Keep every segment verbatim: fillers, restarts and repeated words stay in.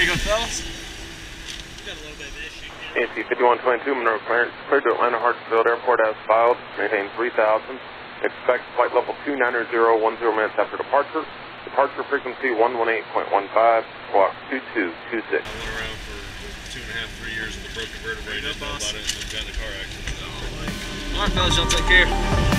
go, fellas? We got a little bit of an issue here. A C fifty-one twenty-two, Monroe clearance, cleared to Atlanta Hartsfield Airport as filed, maintain three thousand. Expect flight level two nine zero one zero minutes after departure. Departure frequency one one eight point one five, squawk two two two six. I went around for two and a half, three years with a broken vertebrae, didn't know about it, and then got in a car accident. All right, fellas, y'all take care.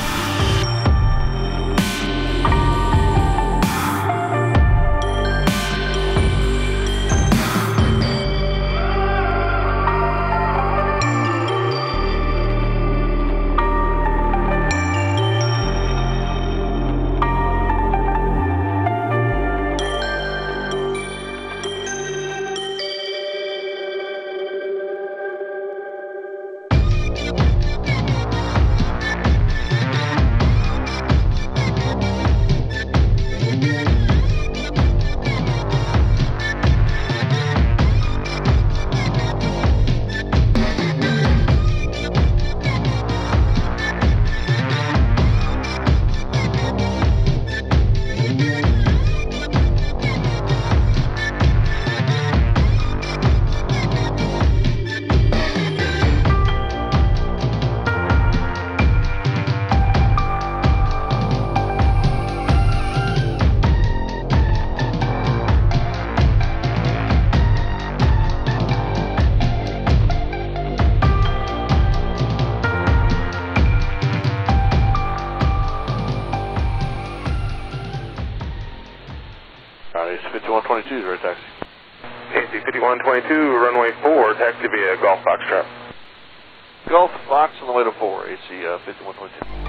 A C fifty-one twenty-two is right taxi. A C fifty-one twenty-two, runway four, taxi via Golf Foxtrot. Golf Fox on the way to four, A C uh, fifty-one twenty-two.